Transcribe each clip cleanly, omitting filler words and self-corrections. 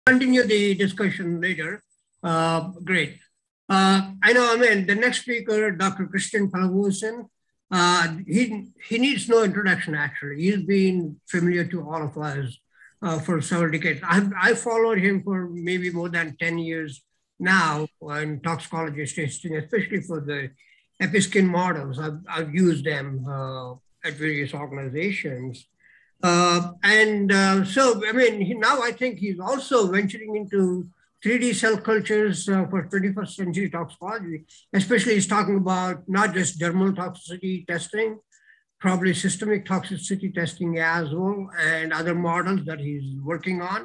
Continue the discussion later. Great. I know, I mean, the next speaker, Dr. Christian Palagoosen, he needs no introduction, actually. He's been familiar to all of us for several decades. I followed him for maybe more than 10 years now in toxicology testing, especially for the EpiSkin models. I've used them at various organizations. So, I mean, now I think he's also venturing into 3D cell cultures for 21st century toxicology, especially he's talking about not just dermal toxicity testing, probably systemic toxicity testing as well, and other models that he's working on.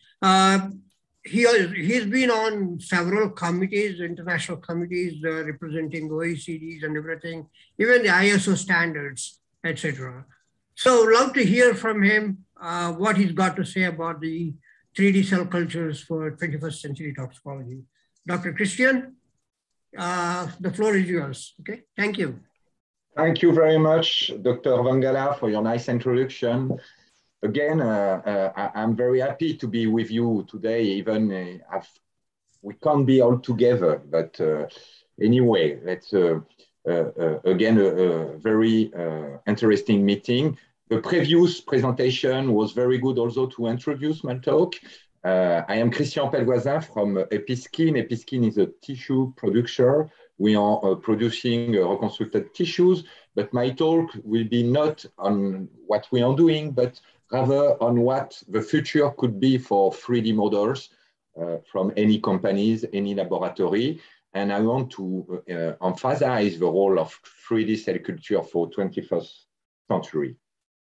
He's been on several committees, international committees representing OECDs and everything, even the ISO standards, etc. So love to hear from him what he's got to say about the 3D cell cultures for 21st century toxicology. Dr. Christian, the floor is yours. Okay, thank you. Thank you very much, Dr. Vangala, for your nice introduction. Again, I'm very happy to be with you today, even if we can't be all together. But anyway, it's again a very interesting meeting. The previous presentation was very good also to introduce my talk. I am Christian Pellevoisin from EpiSkin. EpiSkin is a tissue producer. We are producing reconstructed tissues, but my talk will be not on what we are doing, but rather on what the future could be for 3D models from any companies, any laboratory. And I want to emphasize the role of 3D cell culture for 21st century.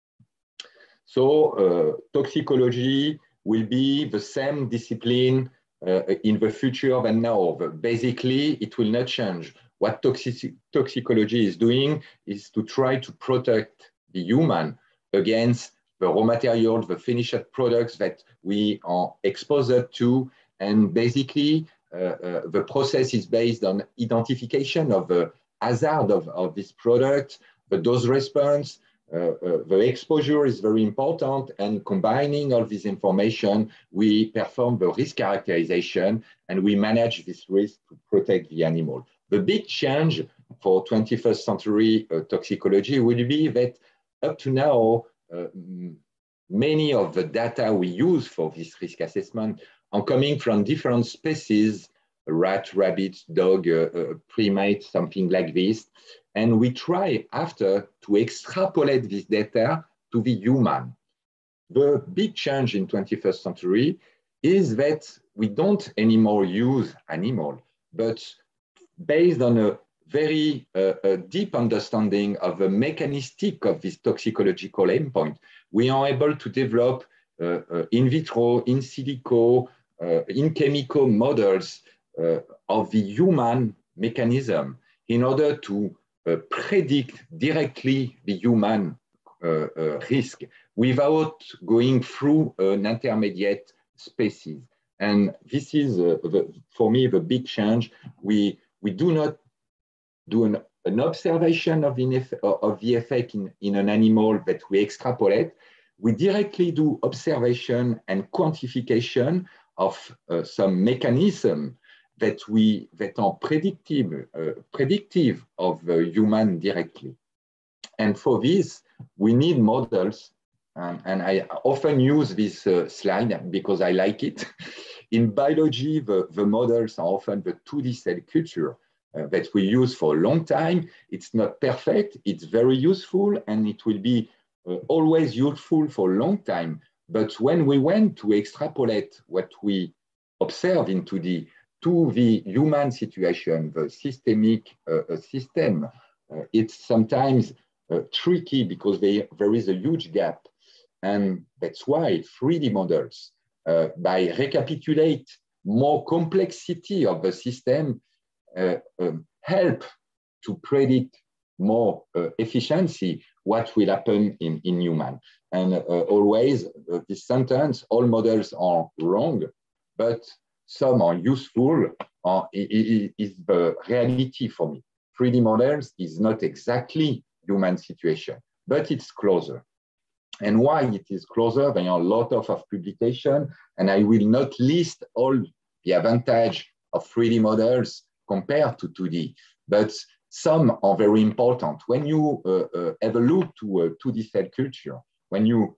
So toxicology will be the same discipline in the future than now. But basically, it will not change. What toxicology is doing is to try to protect the human against the raw materials, the finished products that we are exposed to. And basically, the process is based on identification of the hazard of this product, the dose response. The exposure is very important, and combining all this information, we perform the risk characterization and we manage this risk to protect the animal. The big change for 21st century toxicology will be that up to now, many of the data we use for this risk assessment are coming from different species, rat, rabbit, dog, primate, something like this. And we try after to extrapolate this data to the human. The big change in 21st century is that we don't anymore use animal, but based on a very deep understanding of the mechanistic of this toxicological endpoint, we are able to develop in vitro, in silico, in chemical models of the human mechanism in order to predict directly the human risk without going through an intermediate species. And this is, for me, the big change. We do not do an observation of the effect in an animal that we extrapolate. We directly do observation and quantification of some mechanism that are predictive of the human directly. And for this, we need models. And I often use this slide because I like it. In biology, the models are often the 2D cell culture that we use for a long time. It's not perfect, it's very useful, and it will be always useful for a long time. But when we went to extrapolate what we observe to the human situation, the systemic system, it's sometimes tricky because there is a huge gap. And that's why 3D models, by recapitulate more complexity of the system, help to predict more efficiency what will happen in human. And always this sentence, all models are wrong, but some are useful, is the reality for me. 3D models is not exactly human situation, but it's closer. And why it is closer? There are a lot of publication, and I will not list all the advantage of 3D models compared to 2D, but some are very important. When you have a look to 2D cell culture, when you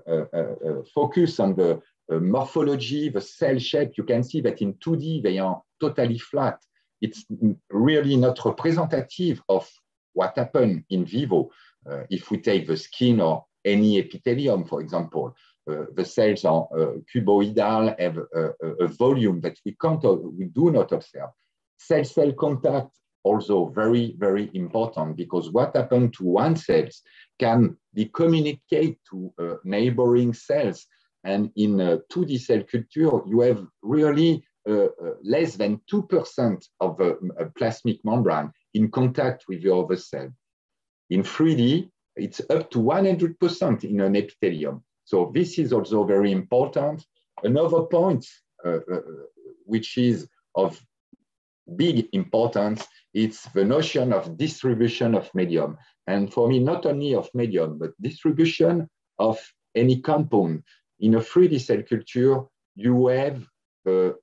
focus on the morphology, the cell shape, you can see that in 2D, they are totally flat. It's really not representative of what happened in vivo. If we take the skin or any epithelium, for example, the cells are cuboidal, have a volume that we do not observe. Cell-cell contact also very, very important, because what happened to one cell can be communicated to neighboring cells. And in 2D cell culture, you have really less than 2% of the plasmic membrane in contact with the other cell. In 3D, it's up to 100% in an epithelium. So this is also very important. Another point, which is of big importance, it's the notion of distribution of medium. And for me, not only of medium, but distribution of any compound. In a 3D cell culture, you have the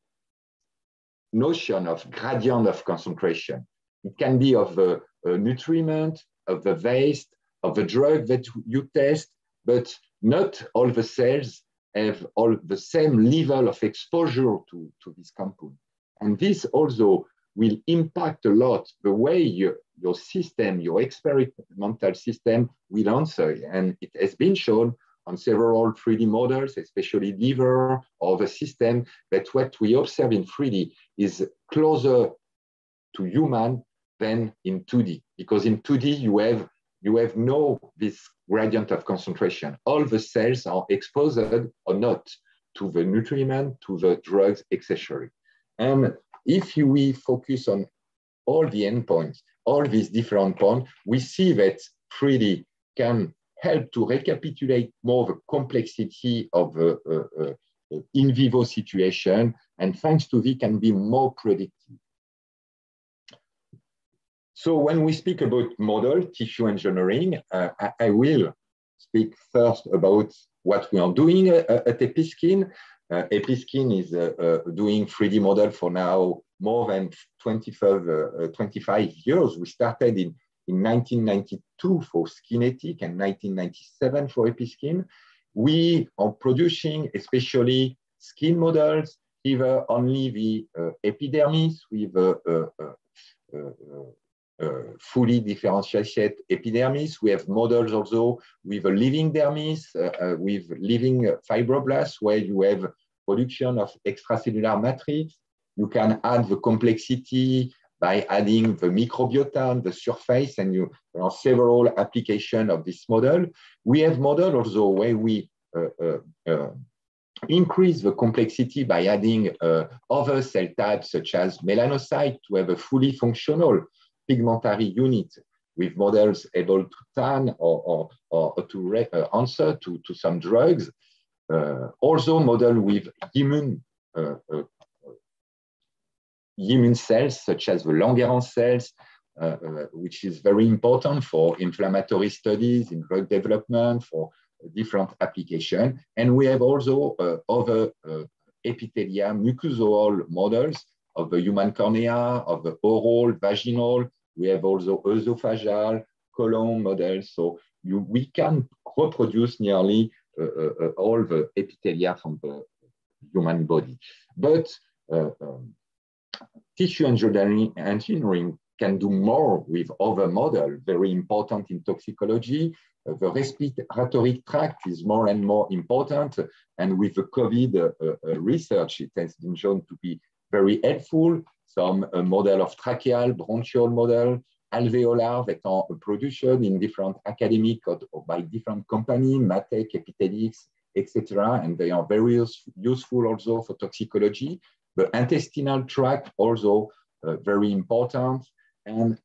notion of gradient of concentration. It can be of the nutriment, of the waste, of the drug that you test, but not all the cells have all the same level of exposure to this compound. And this also will impact a lot the way your system, your experimental system will answer. And it has been shown on several 3D models, especially liver or the system, that what we observe in 3D is closer to human than in 2D. Because in 2D, you have no this gradient of concentration. All the cells are exposed or not to the nutriment, to the drugs, etc. And if we focus on all the endpoints, all these different points, we see that 3D can help to recapitulate more the complexity of the in vivo situation, and thanks to this can be more predictive. So when we speak about model tissue engineering, I will speak first about what we are doing at Episkin. Episkin is doing 3D model for now more than 25 years. We started in 1992 for Skinetic and 1997 for Episkin. We are producing especially skin models, either only the epidermis with fully differentiated epidermis. We have models also with a living dermis, with living fibroblasts, where you have production of extracellular matrix. You can add the complexity by adding the microbiota on the surface, and there are several applications of this model. We have models also where we increase the complexity by adding other cell types, such as melanocyte, to have a fully functional pigmentary unit with models able to tan or to answer to some drugs. Also model with immune cells, such as the Langerhans cells, which is very important for inflammatory studies in drug development, for different applications. And we have also other epithelia, mucosal models of the human cornea, of the oral, vaginal. We have also esophageal, colon models. So we can reproduce nearly all the epithelia from the human body. But tissue engineering can do more with other models, very important in toxicology. The respiratory tract is more and more important. And with the COVID research, it has been shown to be very helpful. Some model of tracheal, bronchial model, alveolar that are produced in different academic or by different companies, Matec, Epithelix, etc. And they are very useful also for toxicology. The intestinal tract also very important. And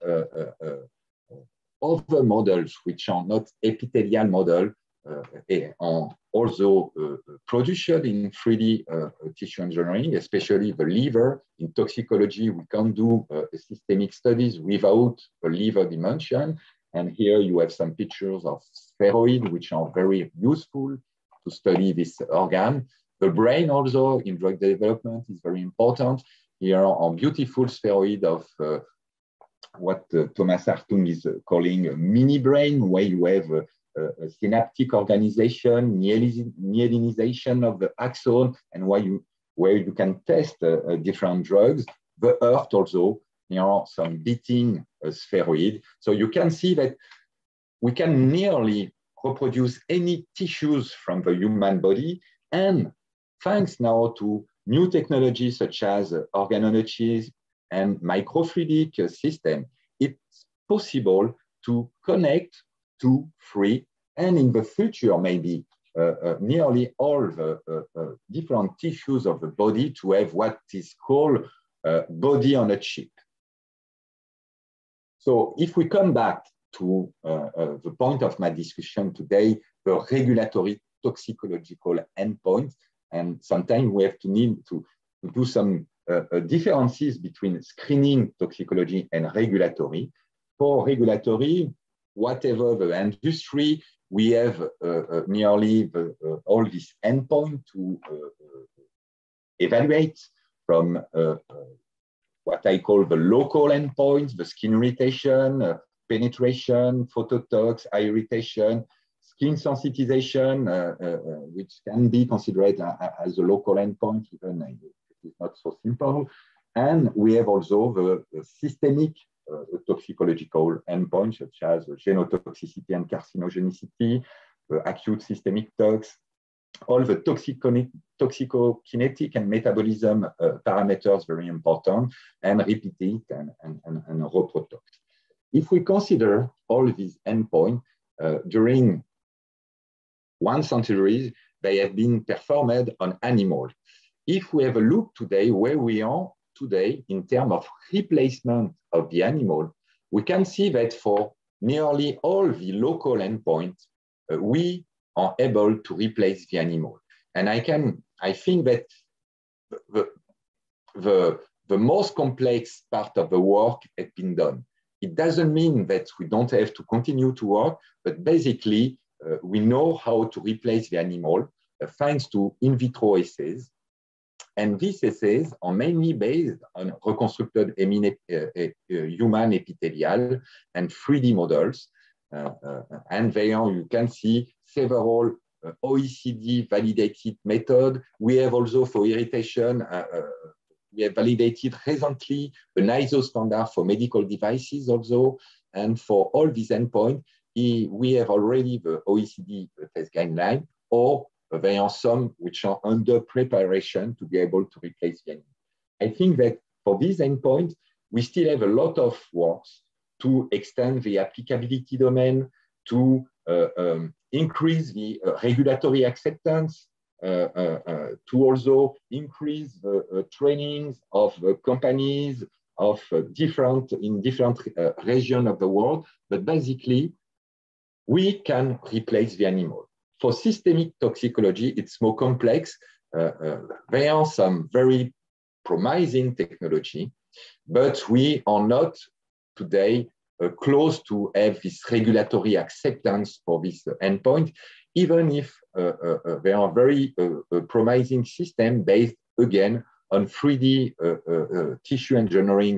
other models which are not epithelial model are also produced in 3D tissue engineering, especially the liver. In toxicology, we can't do systemic studies without a liver dimension. And here you have some pictures of spheroids, which are very useful to study this organ. The brain also in drug development is very important. Here are beautiful spheroid of what Thomas Hartung is calling a mini brain, where you have a synaptic organization, myelinization of the axon, and where you can test different drugs. The earth also, there are some beating spheroid. So you can see that we can nearly reproduce any tissues from the human body. And thanks now to new technologies such as organogenesis and microfluidic system, it's possible to connect to three, and in the future, maybe nearly all the different tissues of the body to have what is called body on a chip. So if we come back to the point of my discussion today, the regulatory toxicological endpoints, and sometimes we have to need to do some differences between screening toxicology and regulatory. For regulatory, whatever the industry, we have nearly all these endpoints to evaluate, from what I call the local endpoints, the skin irritation, penetration, phototox, eye irritation, skin sensitization, which can be considered as a local endpoint, even if it's not so simple. And we have also the systemic toxicological endpoints, such as genotoxicity and carcinogenicity, acute systemic tox, all the toxicokinetic and metabolism parameters, very important, and repeated and reprotox. If we consider all these endpoints during 1 century, they have been performed on animals. If we have a look today where we are today in terms of replacement of the animal, we can see that for nearly all the local endpoints, we are able to replace the animal. And I think that the most complex part of the work has been done. It doesn't mean that we don't have to continue to work, but basically we know how to replace the animal thanks to in vitro assays. And these assays are mainly based on reconstructed human epithelial and 3D models. And there you can see several OECD validated methods. We have also for irritation, we have validated recently an ISO standard for medical devices also. And for all these endpoints, we have already the OECD test guideline, or there are some which are under preparation to be able to replace the animal. I think that for these endpoints, we still have a lot of work to extend the applicability domain, to increase the regulatory acceptance, to also increase the trainings of companies in different regions of the world. But basically, we can replace the animal. For systemic toxicology, it's more complex. There are some very promising technology, but we are not today close to have this regulatory acceptance for this endpoint, even if there are very promising systems based, again, on 3D tissue engineering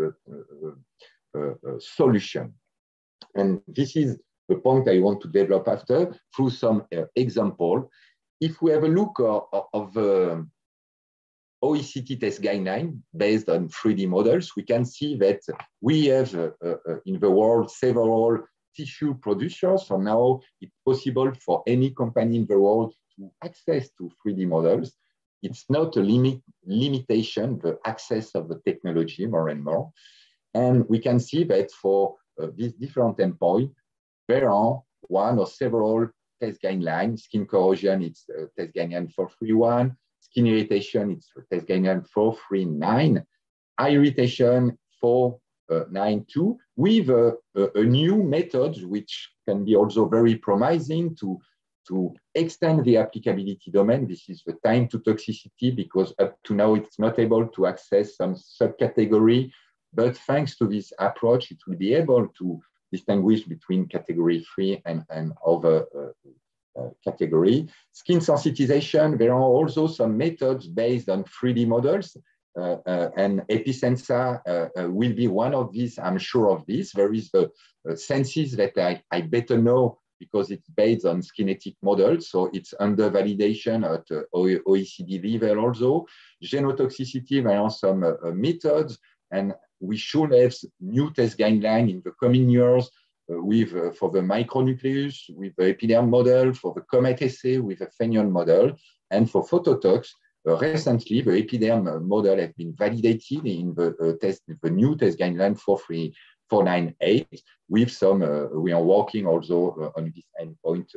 solution. And this is the point I want to develop after through some example. If we have a look of the OECD test guideline based on 3D models, we can see that we have in the world several tissue producers. So now it's possible for any company in the world to access to 3D models. It's not a limitation, the access of the technology more and more. And we can see that for these different endpoints, there are one or several test guidelines. Skin corrosion, it's test guideline 431. Skin irritation, it's test guideline 439. Eye irritation 492, with a new method which can be also very promising to extend the applicability domain. This is the time to toxicity, because up to now it's not able to access some subcategory. But thanks to this approach, it will be able to distinguish between category 3 and other category. Skin sensitization, there are also some methods based on 3D models, and Episensa will be one of these, I'm sure of this. There is the senses that I better know because it's based on kinetic models, so it's under validation at OECD level also. Genotoxicity, there are some methods, and we should have new test guidelines in the coming years for the micronucleus, with the epiderm model, for the COMET assay, with the Fenion model, and for phototox. Recently, the epiderm model has been validated in the new test guideline 43498 with some, we are working also on this endpoint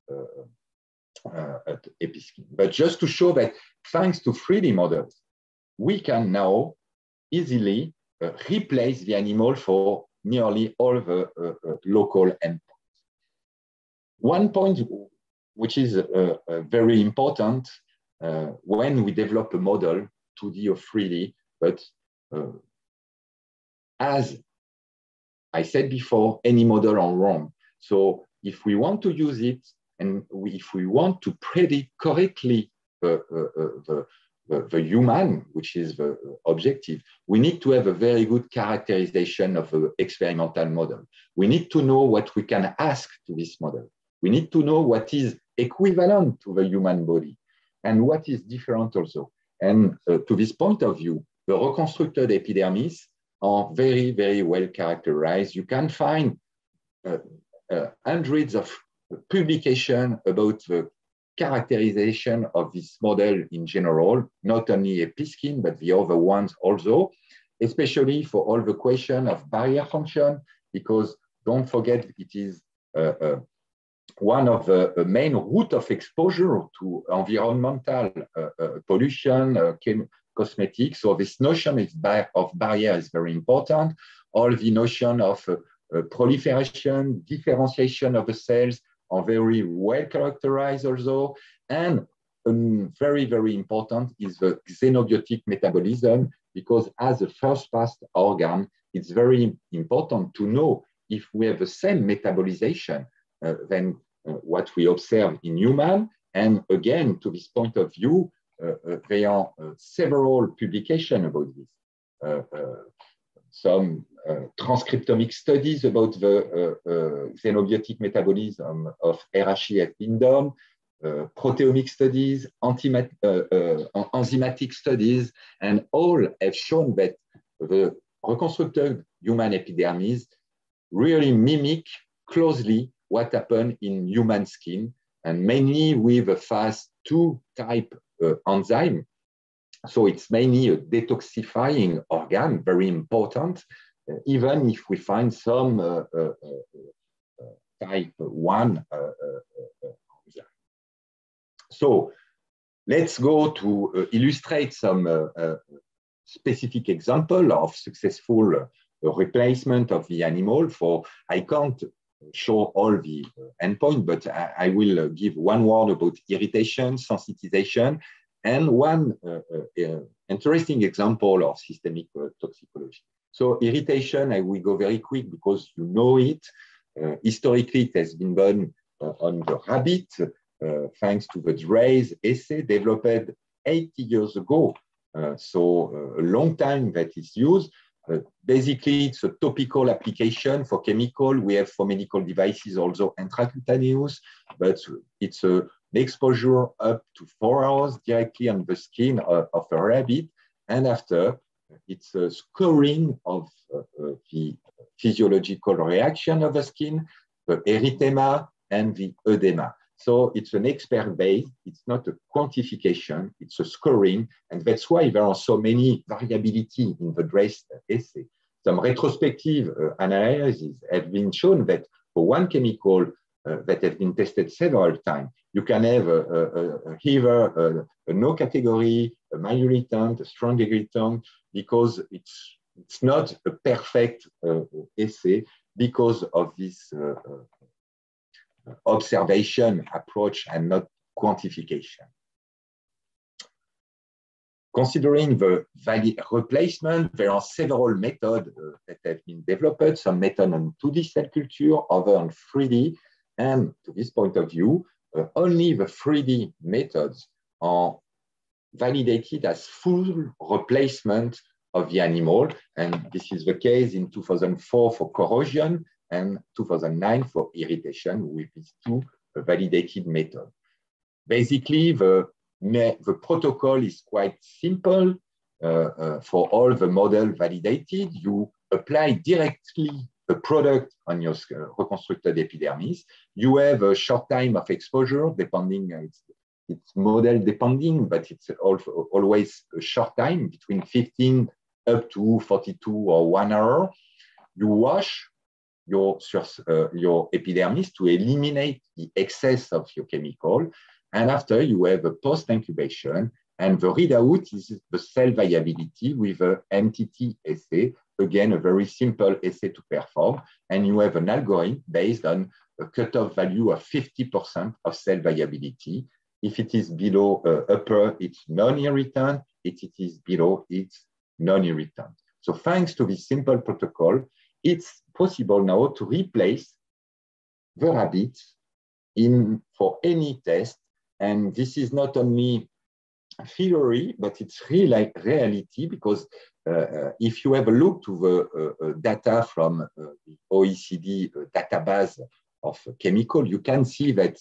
at Episkin. But just to show that thanks to 3D models, we can now easily replace the animal for nearly all the local endpoints. One point which is very important when we develop a model, 2D or 3D, but as I said before, any model are wrong. So if we want to use it, and if we want to predict correctly the human, which is the objective, we need to have a very good characterization of the experimental model. We need to know what we can ask to this model. We need to know what is equivalent to the human body and what is different also. And to this point of view, the reconstructed epidermis are very, very well characterized. You can find hundreds of publications about the characterization of this model in general, not only Episkin, but the other ones also, especially for all the question of barrier function, because don't forget, it is one of the main route of exposure to environmental pollution, cosmetics. So this notion of barrier is very important. All the notion of proliferation, differentiation of the cells are very well characterized also. And very, very important is the xenobiotic metabolism, because as a first pass organ, it's very important to know if we have the same metabolization than what we observe in human. And again, to this point of view, there are several publications about this. Some transcriptomic studies about the xenobiotic metabolism of RHE have been done, proteomic studies, enzymatic studies, and all have shown that the reconstructed human epidermis really mimic closely what happened in human skin, and mainly with a Fas2 type enzyme. So it's mainly a detoxifying organ, very important, even if we find some type 1 enzyme. So let's go to illustrate some specific example of successful replacement of the animal. For I can't show all the endpoint, but I will give one word about irritation, sensitization, and one interesting example of systemic toxicology. So irritation, I will go very quick because you know it. Historically, it has been done on the rabbit, thanks to the Draize assay developed 80 years ago. So a long time that is used. Basically, it's a topical application for chemical. We have for medical devices also intracutaneous, but it's an exposure up to 4 hours directly on the skin of a rabbit. And after, it's a scoring of the physiological reaction of the skin, the erythema and the edema. So it's an expert base. It's not a quantification. It's a scoring. And that's why there are so many variability in the Draize assay. Some retrospective analyses have been shown that for one chemical that has been tested several times, you can have either a no category, a mild irritant, a strong irritant, because it's not a perfect assay because of this observation approach and not quantification. Considering the replacement, there are several methods that have been developed, some methods on 2D cell culture, other on 3D. And to this point of view, only the 3D methods are validated as full replacement of the animal. And this is the case in 2004 for corrosion and 2009 for irritation with these two validated methods. Basically, the protocol is quite simple for all the model validated. You apply directly the product on your reconstructed epidermis. You have a short time of exposure, depending, it's model depending, but it's always a short time, between 15 up to 42 or 1 hour. You wash your epidermis to eliminate the excess of your chemical. And after, you have a post-incubation, and the readout is the cell viability with a MTT assay. Again, a very simple assay to perform. And you have an algorithm based on a cutoff value of 50% of cell viability. If it is below upper, it's non-irritant. If it is below, it's non-irritant. So thanks to this simple protocol, it's possible now to replace the rabbits for any test. And this is not only theory, but it's reality, because if you have a look to the data from the OECD database of chemical, you can see that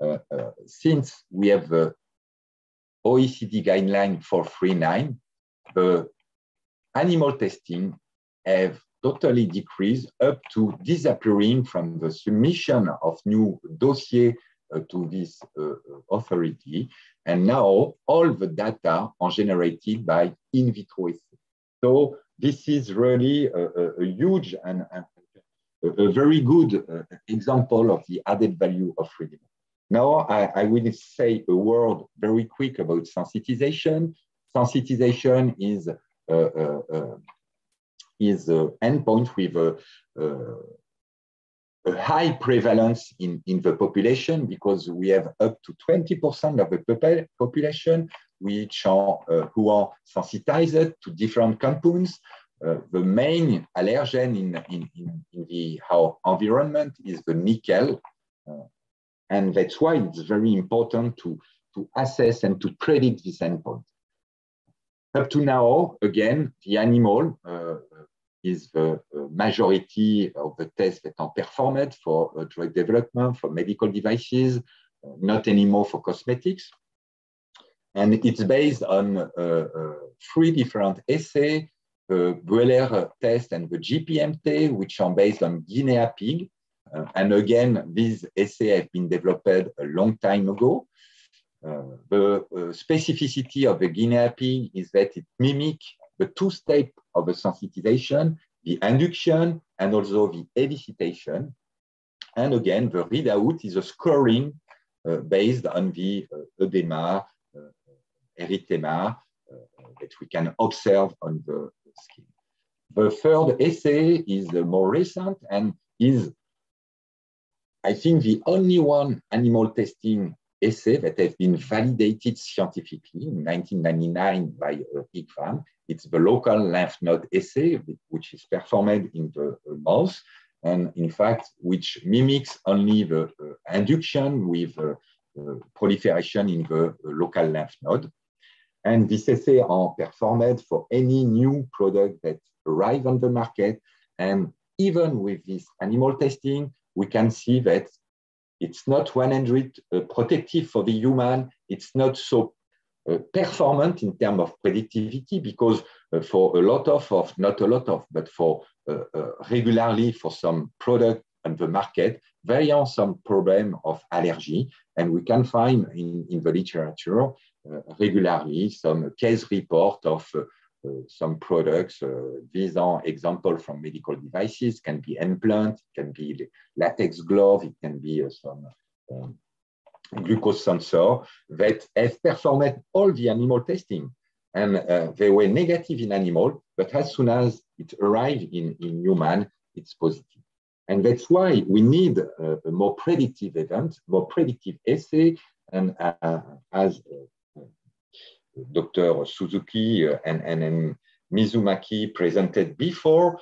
since we have the OECD guideline 439, the animal testing have totally decreased up to disappearing from the submission of new dossier to this authority. And now all the data are generated by in vitro assay. So this is really a huge and a very good example of the added value of 3D. Now I will say a word very quick about sensitization. Sensitization is an endpoint with a high prevalence in the population, because we have up to 20% of the population who are sensitized to different compounds. The main allergen in our environment is the nickel. And that's why it's very important to assess and to predict this endpoint. Up to now, again, the animal is the majority of the tests that are performed for drug development, for medical devices, not anymore for cosmetics. And it's based on 3 different assays, the Buehler test and the GPMT, which are based on Guinea pig. And again, these assays have been developed a long time ago. The specificity of the Guinea pig is that it mimics the 2 steps of the sensitization, the induction and also the elicitation. And again, the readout is a scoring based on the edema, erythema that we can observe on the skin. The third assay is more recent and is, I think, the only one animal testing assay that has been validated scientifically in 1999 by ICVAM. It's the local lymph node assay, which is performed in the mouse, and in fact, which mimics only the induction with proliferation in the local lymph node. And this assay are performed for any new product that arrive on the market. And even with this animal testing, we can see that it's not 100 protective for the human. It's not so performant in terms of predictivity, because for a lot of, not a lot of, but for regularly for some product on the market, there are some problem of allergy. And we can find in the literature regularly some case report of some products. These are examples from medical devices, can be implant, it can be latex glove, it can be some glucose sensor that have performed all the animal testing. And they were negative in animal, but as soon as it arrived in human, it's positive. And that's why we need a more predictive event, more predictive assay. And as Dr. Suzuki and Mizumaki presented before,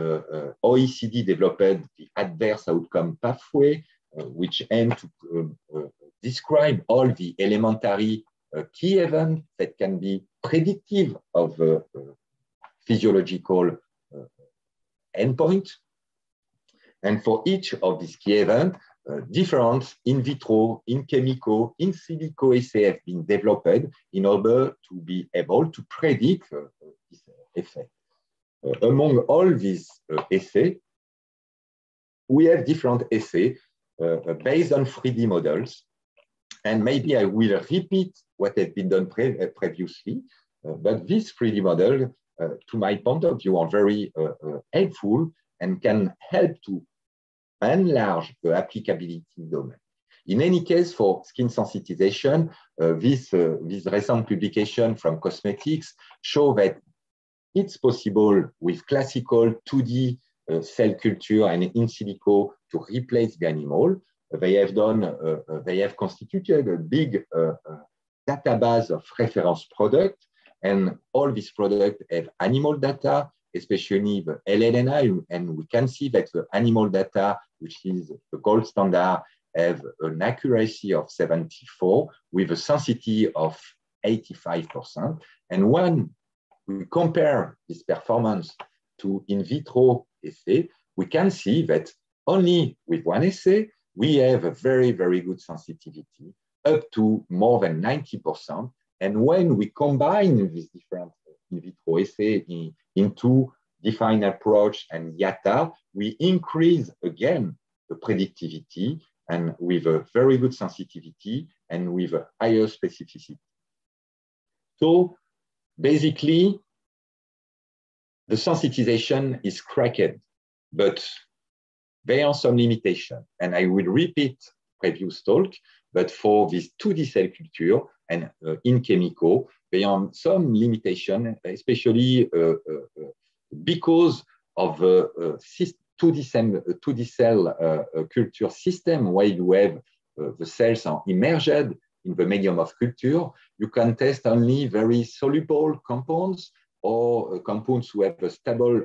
OECD developed the adverse outcome pathway, which aim to describe all the elementary key events that can be predictive of physiological endpoint. And for each of these key events, different in vitro, in chemical, in silico assays have been developed in order to be able to predict this effect. Among all these assays, we have different assays based on 3D models. And maybe I will repeat what has been done previously, but this 3D model, to my point of view, are very helpful and can help to enlarge the applicability domain. In any case, for skin sensitization, this recent publication from Cosmetics show that it's possible with classical 2D cell culture and in silico to replace the animal. They have constituted a big database of reference products, and all these products have animal data, especially the LLNI, and we can see that the animal data, which is the gold standard, have an accuracy of 74 with a sensitivity of 85%. And when we compare this performance to in vitro assay, we can see that only with one assay, we have a very, very good sensitivity, up to more than 90%. And when we combine these different in vitro assays into defined approach and YATA, we increase again the predictivity and with a very good sensitivity and with a higher specificity. So basically, the sensitization is cracked, but there are some limitations. And I will repeat previous talk, but for this 2D cell culture and in chemical, there are some limitations, especially because of 2D cell culture system where you have the cells are immersed in the medium of culture. You can test only very soluble compounds or compounds who have a stable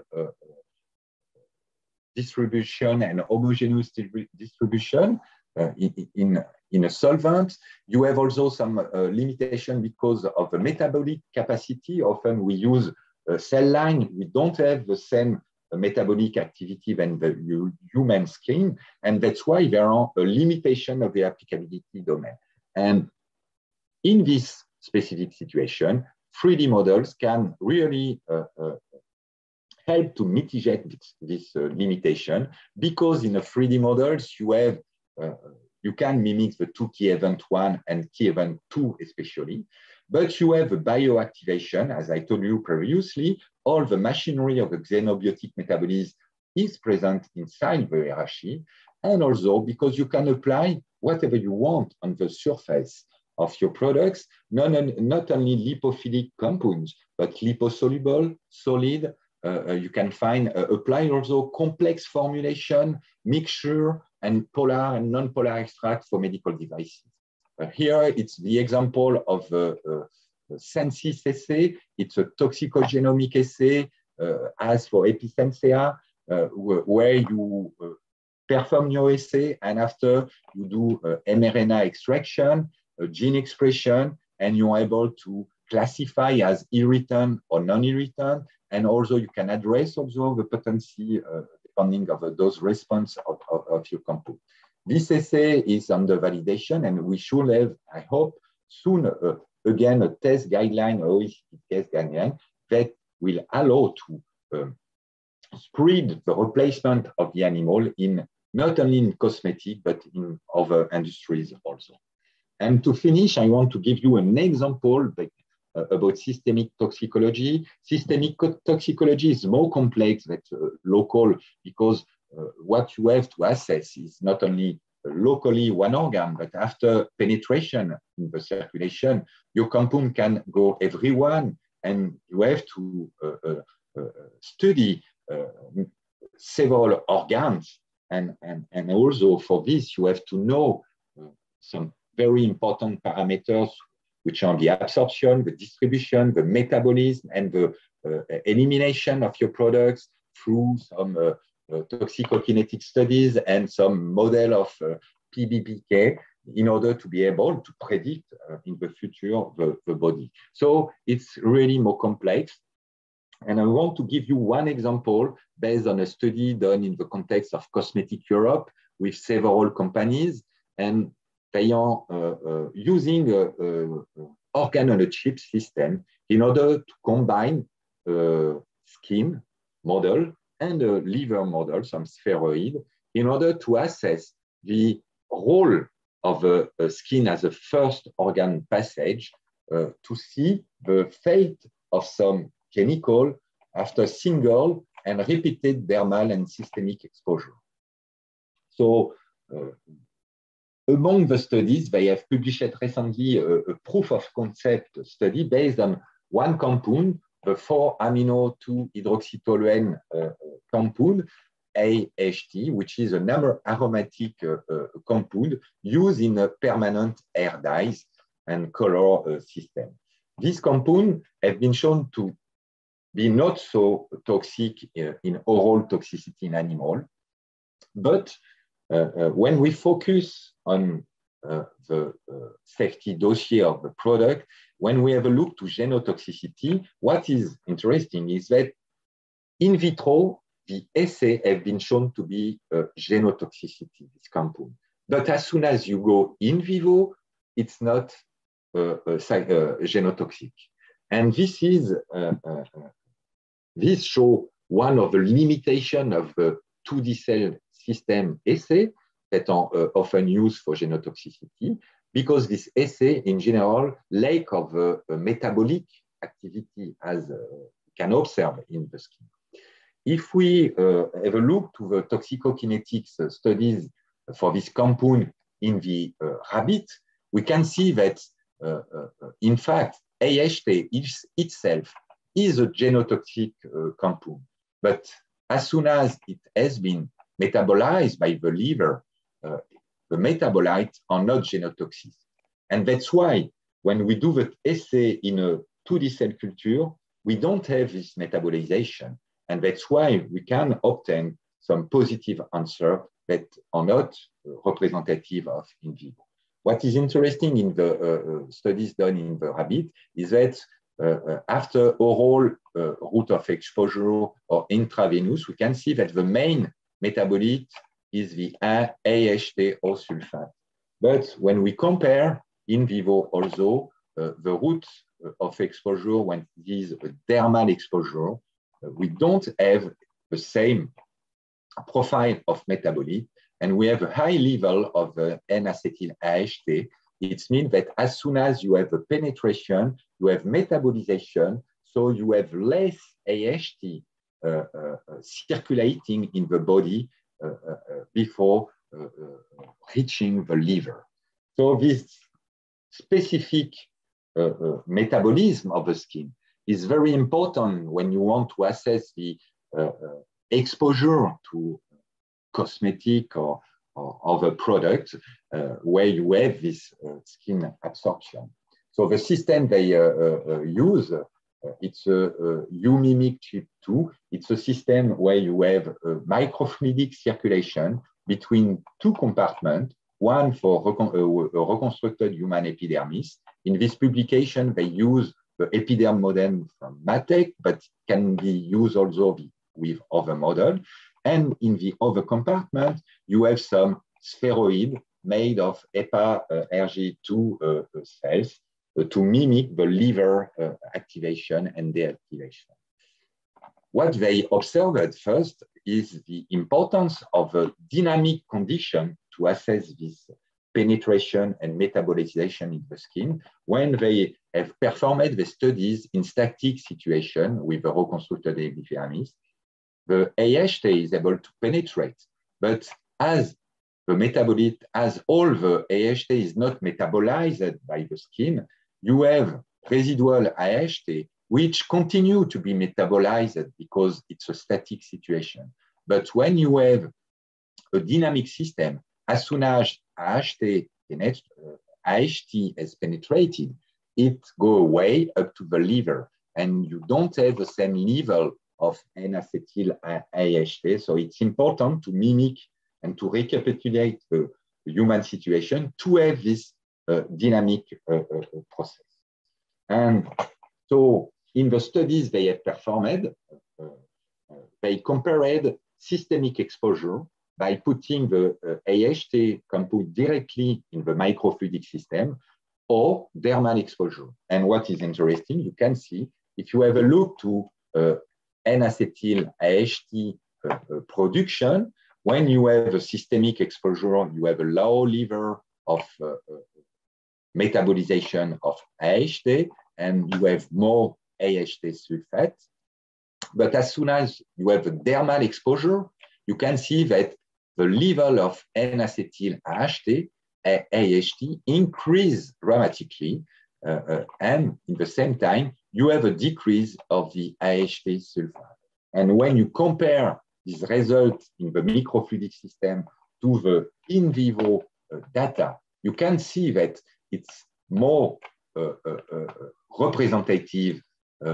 distribution and homogeneous distribution in a solvent. You have also some limitation because of the metabolic capacity. Often we use a cell line. We don't have the same metabolic activity than the human skin. And that's why there are a limitation of the applicability domain. And in this specific situation, 3D models can really help to mitigate this limitation, because in a 3D models, you have you can mimic the two key event 1 and key event 2 especially, but you have a bioactivation, as I told you previously. All the machinery of the xenobiotic metabolism is present inside the hierarchy, and also because you can apply whatever you want on the surface of your products, not only lipophilic compounds, but liposoluble, solid. You can apply also complex formulation, mixture, and polar and non-polar extract for medical devices. Here, it's the example of Sensis assay. It's a toxicogenomic assay, as for Epicensea, where you perform your assay, and after you do mRNA extraction, gene expression, and you're able to classify as irritant or non-irritant, and also you can address also the potency depending of those response of your compound. This assay is under validation, and we should have, I hope, soon again a test guideline, OECD test guideline that will allow to spread the replacement of the animal in not only in cosmetic but in other industries also. And to finish, I want to give you an example about systemic toxicology. Systemic toxicology is more complex than local, because what you have to assess is not only locally one organ, but after penetration in the circulation, your compound can go everywhere, and you have to study several organs. And also for this, you have to know some very important parameters which are the absorption, the distribution, the metabolism, and the elimination of your products through some toxicokinetic studies and some model of PBPK in order to be able to predict in the future the body. So it's really more complex. And I want to give you one example based on a study done in the context of Cosmetic Europe with several companies, and they are using an organ-on-a-chip system in order to combine skin model and a liver model, some spheroid, in order to assess the role of a skin as a first organ passage to see the fate of some chemical after single and repeated dermal and systemic exposure. So among the studies, they have published recently a proof of concept study based on one compound, the 4-amino-2-hydroxytoluene compound, AHT, which is an aromatic compound used in a permanent hair dyes and color system. This compound has been shown to be not so toxic in oral toxicity in animal, but when we focus on the safety dossier of the product, when we have a look to genotoxicity, what is interesting is that in vitro, the assay have been shown to be genotoxicity, this compound. But as soon as you go in vivo, it's not genotoxic. And this is this shows one of the limitations of the 2D cell system assay that are often used for genotoxicity, because this assay, in general, lack of metabolic activity as we can observe in the skin. If we have a look to the toxicokinetics studies for this compound in the rabbit, we can see that, in fact, AHT itself is a genotoxic compound. But as soon as it has been metabolized by the liver, the metabolites are not genotoxic. And that's why when we do the assay in a 2D cell culture, we don't have this metabolization. And that's why we can obtain some positive answers that are not representative of in vivo. What is interesting in the studies done in the rabbit is that after oral route of exposure or intravenous, we can see that the main metabolite is the AHT-O sulfate. But when we compare in vivo also, the route of exposure, when it is a dermal exposure, we don't have the same profile of metabolite, and we have a high level of N-acetyl AHT. It means that as soon as you have a penetration, you have metabolization, so you have less AHT circulating in the body before reaching the liver. So this specific metabolism of the skin is very important when you want to assess the exposure to cosmetic or other products where you have this skin absorption. So the system they use, it's a UMIMIC chip 2. It's a system where you have a microfluidic circulation between two compartments, one for a reconstructed human epidermis. In this publication, they use the epiderm model from Mattek, but can be used also with other models. And in the other compartment, you have some spheroid made of EPA-RG2 cells to mimic the liver activation and deactivation. What they observed first is the importance of a dynamic condition to assess this penetration and metabolization in the skin when they have performed the studies in static situation with a reconstructed epidermis. The AHT is able to penetrate, but as the metabolite, as all the AHT is not metabolized by the skin, you have residual AHT which continue to be metabolized because it's a static situation. But when you have a dynamic system, as soon as AHT has penetrated, it go away up to the liver. And you don't have the same level of N-acetyl AHT. So it's important to mimic and to recapitulate the human situation to have this dynamic process. And so in the studies they have performed, they compared systemic exposure by putting the AHT compound directly in the microfluidic system or dermal exposure. And what is interesting, you can see, if you have a look to N-acetyl AHT production, when you have a systemic exposure, you have a low level of metabolization of AHT, and you have more AHT sulfate. But as soon as you have a dermal exposure, you can see that the level of N-acetyl AHT increase dramatically, and in the same time, you have a decrease of the AHT sulfate. And when you compare these results in the microfluidic system to the in vivo data, you can see that it's more representative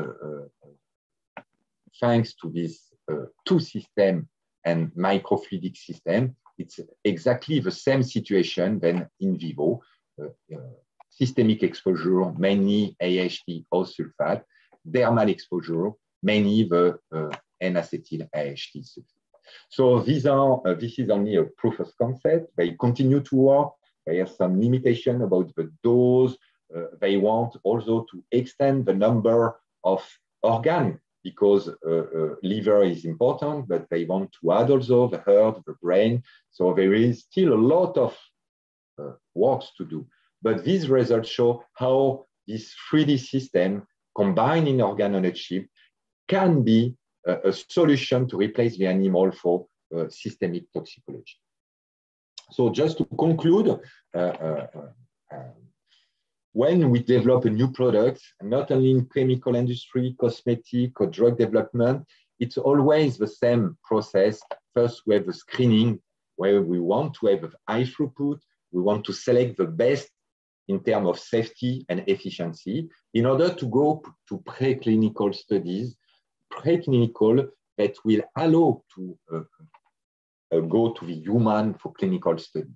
thanks to this two system and microfluidic system. It's exactly the same situation than in vivo. Systemic exposure, mainly AHT or sulfate. Dermal exposure, mainly the N-acetyl AHT sulfate. So this is only a proof of concept. They continue to work. They have some limitation about the dose. They want also to extend the number of organs because liver is important, but they want to add also the heart, the brain. So there is still a lot of work to do. But these results show how this 3D system combining organ on a chip can be a solution to replace the animal for systemic toxicology. So just to conclude, when we develop a new product, not only in chemical industry, cosmetic, or drug development, it's always the same process. First, we have the screening where we want to have high throughput. We want to select the best in terms of safety and efficiency in order to go to preclinical studies, preclinical that will allow to go to the human for clinical study.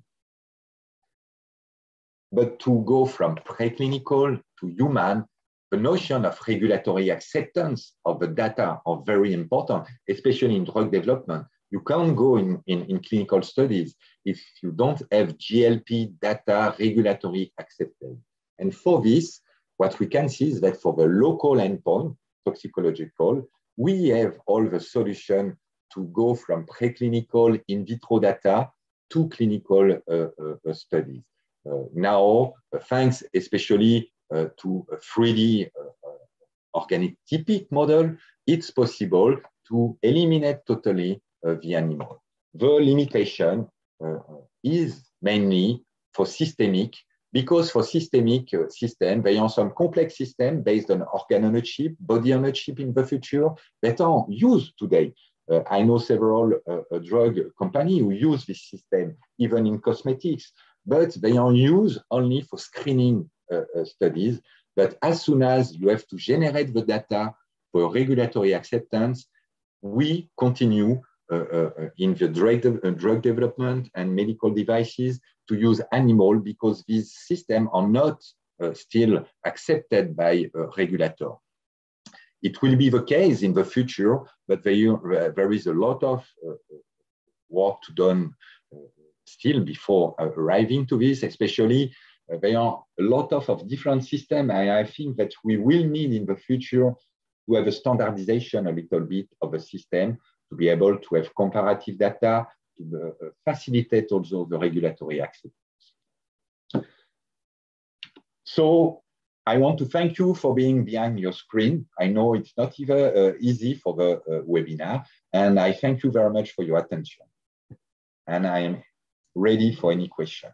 But to go from preclinical to human, the notion of regulatory acceptance of the data are very important, especially in drug development. You can't go in clinical studies if you don't have GLP data regulatory accepted. And for this, what we can see is that for the local endpoint, toxicological, we have all the solution to go from preclinical in vitro data to clinical studies. Now, thanks especially to a 3D organic typic model, it's possible to eliminate totally the animal. The limitation is mainly for systemic, because for systemic system, they are some complex system based on organ on a chip, body on a chip in the future that are used today. I know several drug companies who use this system, even in cosmetics, but they are used only for screening studies. But as soon as you have to generate the data for regulatory acceptance, we continue in the drug development and medical devices to use animal because these systems are not still accepted by regulator. It will be the case in the future, but there is a lot of work to done still before arriving to this, especially there are a lot of different systems. And I think that we will need in the future to have a standardization a little bit of the system to be able to have comparative data, to facilitate also the regulatory acceptance. So I want to thank you for being behind your screen. I know it's not even easy for the webinar, and I thank you very much for your attention. And I am ready for any question.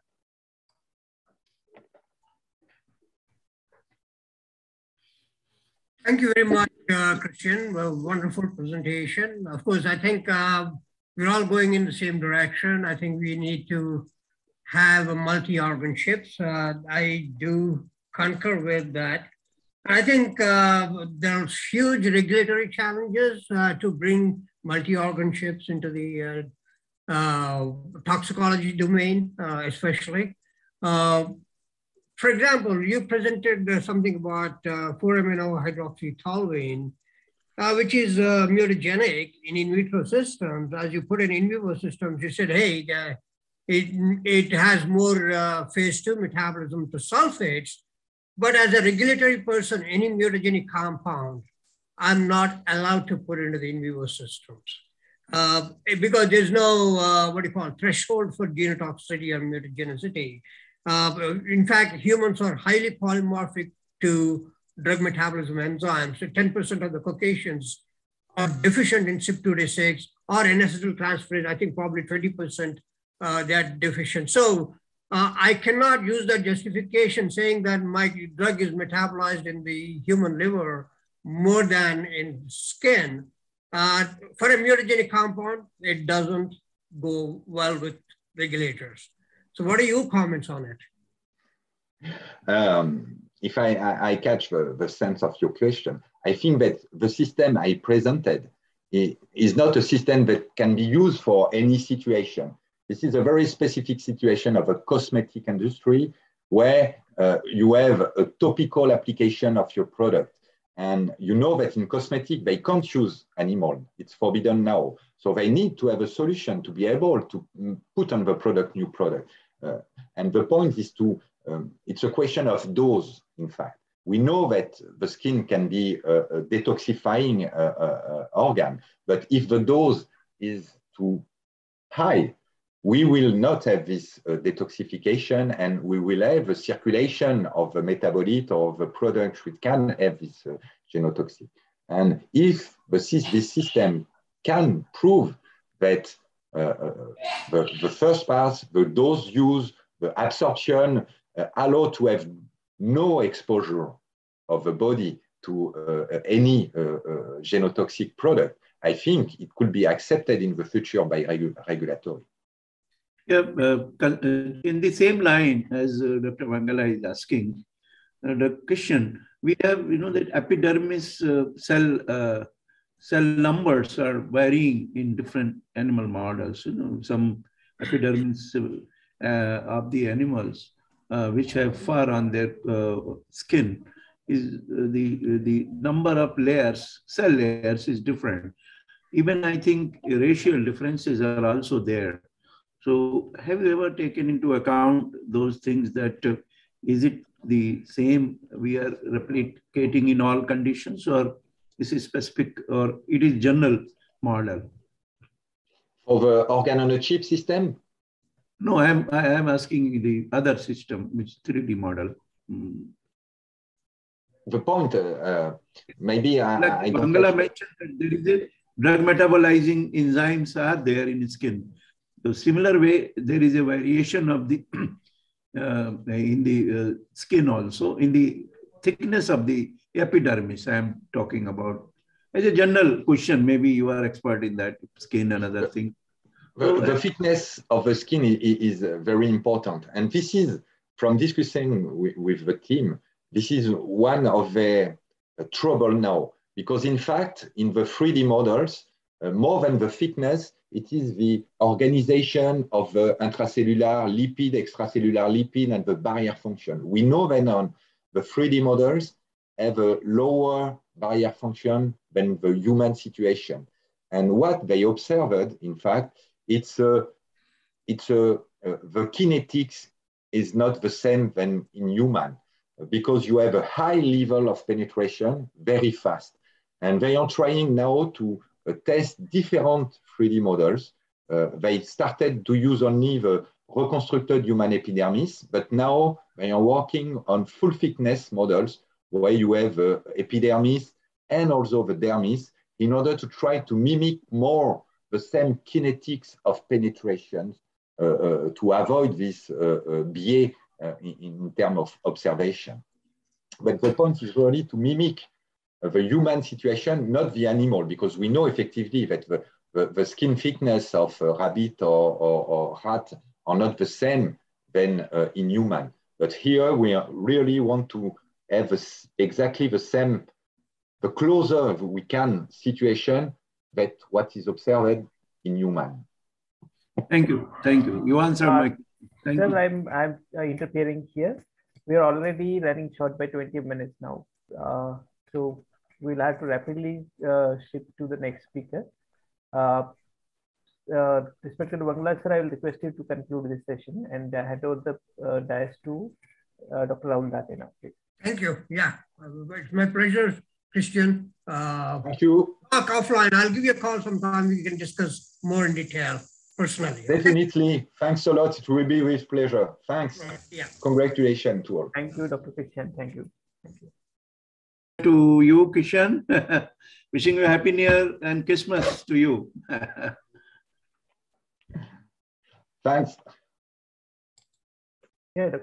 Thank you very much, Christian. Well, wonderful presentation. Of course, I think we're all going in the same direction. I think we need to have a multi-organ chips. I do concur with that. I think there's huge regulatory challenges to bring multi-organ chips into the toxicology domain, especially. For example, you presented something about 4-amino-hydroxytoluene, which is mutagenic in vitro systems. As you put in vivo systems, you said, hey, it has more phase 2 metabolism to sulfates. But as a regulatory person, any mutagenic compound, I'm not allowed to put into the in vivo systems because there's no, threshold for genotoxicity or mutagenicity. In fact, humans are highly polymorphic to drug metabolism enzymes. So 10% of the Caucasians are deficient in CYP2D6 or N-acetyltransferase. I think probably 20% they are deficient. So I cannot use that justification saying that my drug is metabolized in the human liver more than in skin. For a mutagenic compound, it doesn't go well with regulators. So what are your comments on it? If I catch the sense of your question, I think that the system I presented is not a system that can be used for any situation. This is a very specific situation of a cosmetic industry where you have a topical application of your product. And you know that in cosmetic, they can't use animal. It's forbidden now. So they need to have a solution to be able to put on the product, new product. And the point is it's a question of dose, in fact. We know that the skin can be a detoxifying organ, but if the dose is too high, we will not have this detoxification, and we will have a circulation of the metabolite or the product which can have this genotoxic. And if this system can prove that the first part, the dose use, the absorption, allow to have no exposure of the body to any genotoxic product, I think it could be accepted in the future by regulatory. Yeah, in the same line as Dr. Vangala is asking, the question, we have, that epidermis cell numbers are varying in different animal models. Some epidermis of the animals which have fur on their skin is the number of layers, cell layers is different. Even I think racial differences are also there. So have you ever taken into account those things that is it the same we are replicating in all conditions, or this is specific, or it is general model? For the organ on a chip system? No, I am asking the other system, which 3D model. The point, maybe I don't Vangala mentioned that there is a drug metabolizing enzymes are there in the skin. So similar way, there is a variation of the in the skin also, in the thickness of the epidermis I am talking about. As a general question, maybe you are expert in that, skin and other things. The thickness of the skin is very important. And this is, from discussing with the team, this is one of the trouble now. Because in fact, in the 3D models, more than the thickness, it is the organization of the intracellular lipid, extracellular lipid, and the barrier function. We know that on the 3D models have a lower barrier function than the human situation. And what they observed, in fact, the kinetics is not the same than in human, because you have a high level of penetration very fast. And they are trying now to test different 3D models. They started to use only the reconstructed human epidermis, but now they are working on full thickness models where you have epidermis and also the dermis in order to try to mimic more the same kinetics of penetration to avoid this biais in terms of observation. But the point is really to mimic the human situation, not the animal, because we know effectively that the skin thickness of a rabbit or rat are not the same than in human. But here we really want to have exactly the same, the closer we can situation that what is observed in human. Thank you. Thank you. You answered my question. Thank you. Sir, I'm interfering here. We are already running short by 20 minutes now. So we'll have to rapidly shift to the next speaker. Respected Wangala sir, I will request you to conclude this session and hand over the dais to Dr. Rahul Dathe now, please. Thank you. Yeah, it's my pleasure, Christian. Thank you. Talk offline. I'll give you a call sometime. We can discuss more in detail personally. Definitely. Okay? Thanks a lot. It will be with pleasure. Thanks. Yeah. Congratulations to all. Thank you, Dr. Christian. Thank you. Thank you. To you, Kishan. Wishing you a happy New Year and Christmas to you. Thanks. Yeah,